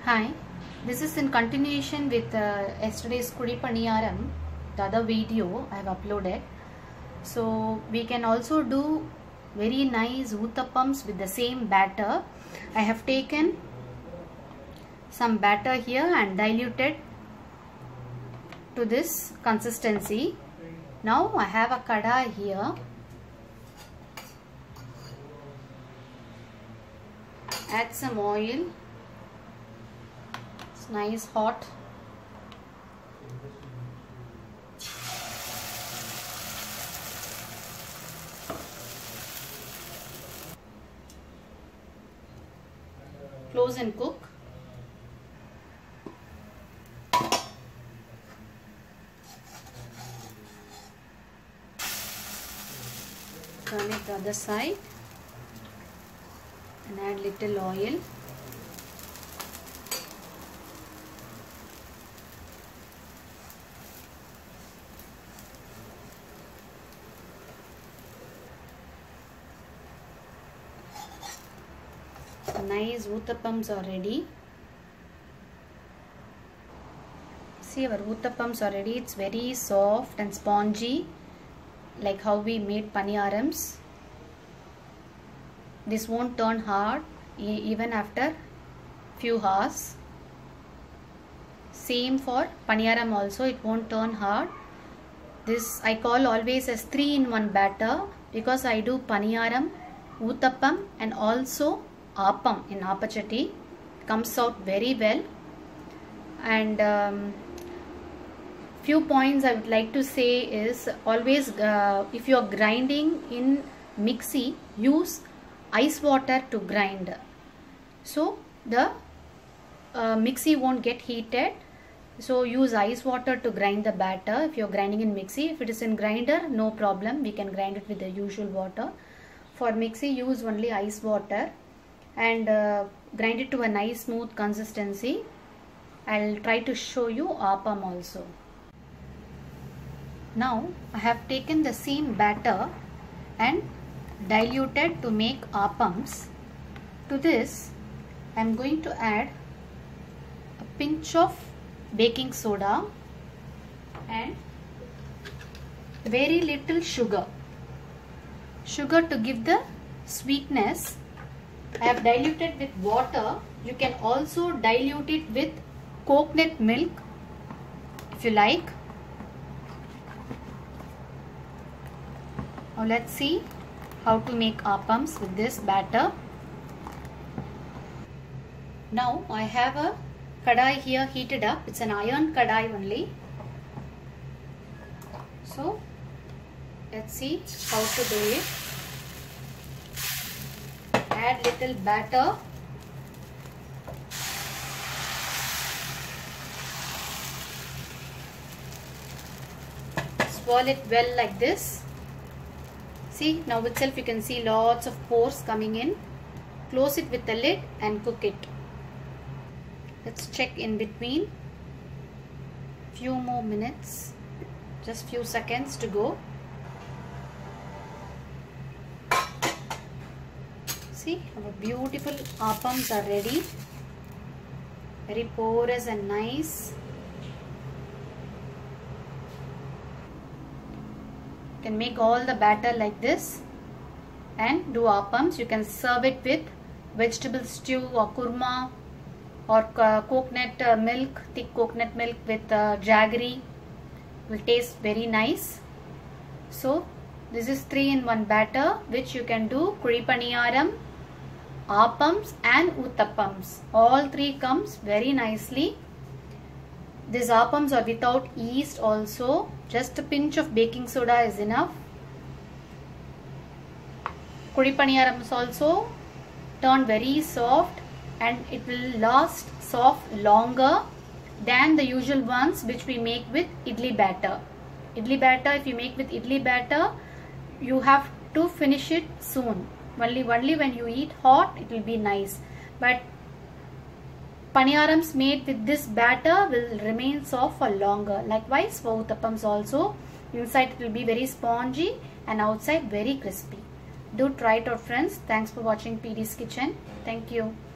Hi, this is in continuation with yesterday's Kudi Paniyaram, the other video I have uploaded. So we can also do very nice uttappams with the same batter. I have taken some batter here and diluted to this consistency. Now I have a kadai here. Add some oil. It's nice hot. Close and cook. Turn it the other side and add little oil. Nice uttappams are ready. See, our uttappams are ready. It's very soft and spongy, like how we made paniyarams. This won't turn hard even after few hours. Same for paniyaram also, it won't turn hard. This I call always as 3-in-1 batter because I do paniyaram, uttappam and also appam in appachatti. Comes out very well. And few points I would like to say is always if you are grinding in mixie, use ice water to grind, so the mixie won't get heated. So use ice water to grind the batter if you are grinding in mixie. If it is in grinder, no problem, we can grind it with the usual water. For mixie, use only ice water and grind it to a nice smooth consistency. I'll try to show you appam also. Now I have taken the same batter and diluted to make appams. To this I am going to add a pinch of baking soda and very little sugar to give the sweetness. I have diluted with water. You can also dilute it with coconut milk if you like. Now let's see how to make appams with this batter. Now I have a kadai here heated up. It's an iron kadai only. So let's see how to do it. Add little batter. Swirl it well like this. See, now itself you can see lots of pores coming in. Close it with the lid and cook it. Let's check in between. Few more minutes. Just few seconds to go. See, our beautiful appams are ready. Very porous and nice. You can make all the batter like this and do appams. You can serve it with vegetable stew or kurma or coconut milk, thick coconut milk with jaggery. Will taste very nice. So this is 3-in-1 batter which you can do kudi paniyaram, appams and uttappams. All three comes very nicely. These appams are without yeast also. Just a pinch of baking soda is enough. Kudi paniyarams also turn very soft and it will last soft longer than the usual ones which we make with idli batter. Idli batter, if you make with idli batter, you have to finish it soon. Only when you eat hot it will be nice. But paniyarams made with this batter will remain soft for longer. Likewise for uttappams also. Inside it will be very spongy and outside very crispy. Do try it out friends. Thanks for watching PD's Kitchen. Thank you.